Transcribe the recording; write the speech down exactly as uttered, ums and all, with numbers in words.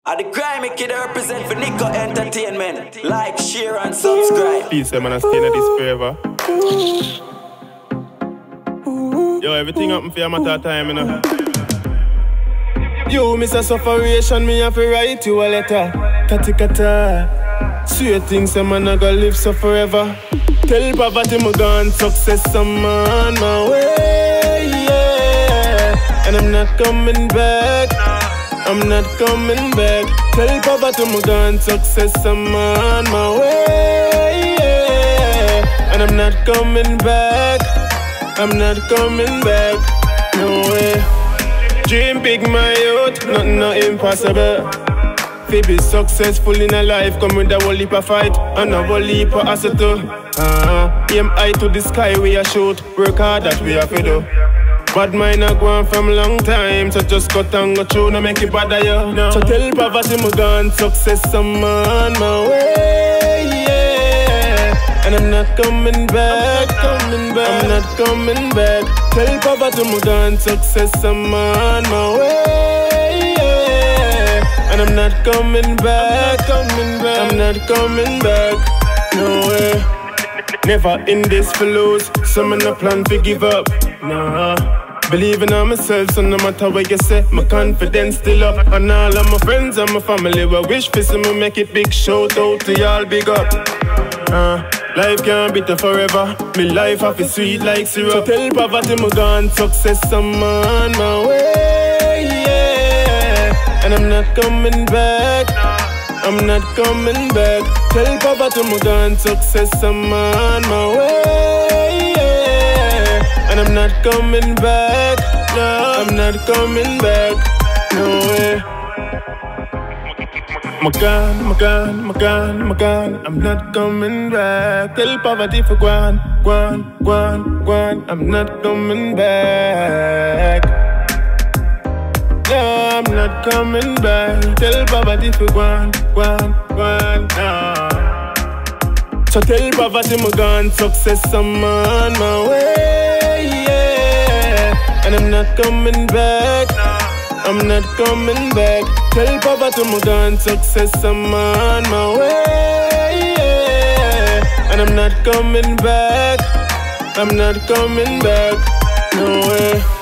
At the grimy kid I represent for Nico Entertainment. Like, share and subscribe. Peace, man, I stay in this forever. Yo, everything happen for a matter of time, you know. You, Mister Sufferation, me have to write you a letter. Kati kata. Sweet things, a man, I gotta live so forever. Tell poverty, my gone, success, I'm on my way, yeah. And I'm not coming back. I'm not coming back. Tell poverty I'm gone, success I'm on my way, yeah. And I'm not coming back. I'm not coming back, no way. Dream big my youth, nothing not impossible. Fi be successful in a life, come with a whole heap of fight and a whole heap of asset too. uh, Aim high to the sky we a shoot, work hard that we have to do. Bad mind a gone from long time, so just cut and go through, no make it bother you. No. So tell poverty I'm gone, success I'm on my way, yeah. And I'm not coming back, coming back. I'm not coming back. Tell poverty I'm gone, success I'm on my way, yeah. And I'm not coming back, coming back. I'm not coming back, no way. Never in this for lose, so me no plan to give up, nah. Believing on myself, so no matter what you say, my confidence still up. And all of my friends and my family will wish for some me make it big. Shout out to y'all, big up. uh, Life can't be there forever. Me life have it sweet like syrup. So tell poverty I'm gone, success I'm on my way, yeah. And I'm not coming back. I'm not coming back. Tell poverty I'm gone, success I'm on my way, yeah. And I'm not coming back, no. I'm not coming back, no way. My gone, my gone, my gone, my gone. I'm not coming back. Tell poverty for gone, gone, gone, gone. I'm not coming back. No, I'm not coming back. Tell poverty for gone, gone, gone, no. So tell poverty I'm gone, success I'm on my way, yeah. And I'm not coming back. I'm not coming back. Tell poverty I'm gone, success I'm on my way, yeah. And I'm not coming back. I'm not coming back, no way.